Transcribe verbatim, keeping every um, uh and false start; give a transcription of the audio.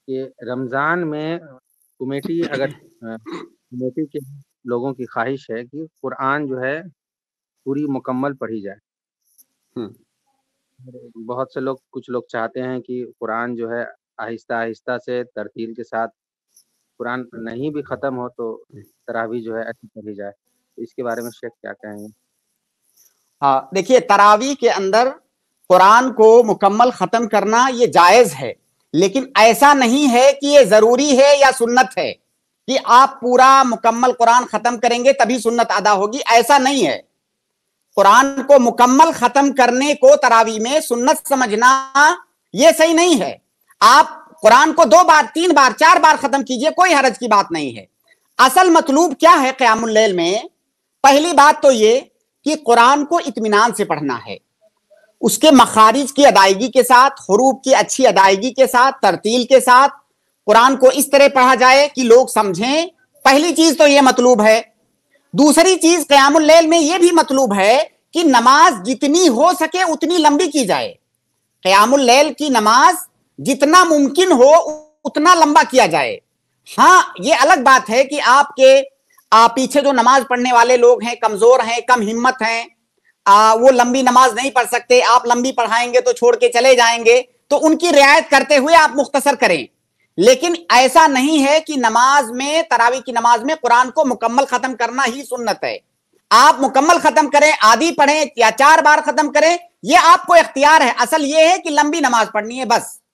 کہ رمضان میں کمیٹی اگر کمیٹی کے لوگوں کی خواہش ہے کہ قرآن جو ہے پوری مکمل پڑھی جائے. بہت سے لوگ کچھ لوگ چاہتے ہیں کہ قرآن جو ہے آہستہ آہستہ سے ترتیل کے ساتھ قرآن نہیں بھی ختم ہو تو تراویح جو ہے اچھی پڑھی جائے. اس کے بارے میں شیخ کیا کہیں گے؟ ہاں دیکھیے، تراویح کے اندر قرآن کو مکمل ختم کرنا یہ جائز ہے، لیکن ایسا نہیں ہے کہ یہ ضروری ہے یا سنت ہے کہ آپ پورا مکمل قرآن ختم کریں گے تبھی سنت ادا ہوگی. ایسا نہیں ہے. قرآن کو مکمل ختم کرنے کو تراویح میں سنت سمجھنا یہ صحیح نہیں ہے. آپ قرآن کو دو بار، تین بار، چار بار ختم کیجئے، کوئی حرج کی بات نہیں ہے. اصل مطلوب کیا ہے قیام اللیل میں؟ پہلی بات تو یہ کہ قرآن کو اطمینان سے پڑھنا ہے، اس کے مخارج کی ادائیگی کے ساتھ، حروف کی اچھی ادائیگی کے ساتھ، ترتیل کے ساتھ قرآن کو اس طرح پڑھا جائے کہ لوگ سمجھیں. پہلی چیز تو یہ مطلوب ہے. دوسری چیز قیام اللیل میں یہ بھی مطلوب ہے کہ نماز جتنی ہو سکے اتنی لمبی کی جائے. قیام اللیل کی نماز جتنا ممکن ہو اتنا لمبا کیا جائے. ہاں یہ الگ بات ہے کہ آپ کے آپ پیچھے جو نماز پڑھنے والے لوگ ہیں، کمزور ہیں، کم ہمت ہیں، آ, وہ لمبی نماز نہیں پڑھ سکتے، آپ لمبی پڑھائیں گے تو چھوڑ کے چلے جائیں گے، تو ان کی رعایت کرتے ہوئے آپ مختصر کریں. لیکن ایسا نہیں ہے کہ نماز میں، تراویح کی نماز میں قرآن کو مکمل ختم کرنا ہی سنت ہے. آپ مکمل ختم کریں، آدھی پڑھیں یا چار بار ختم کریں، یہ آپ کو اختیار ہے. اصل یہ ہے کہ لمبی نماز پڑھنی ہے بس.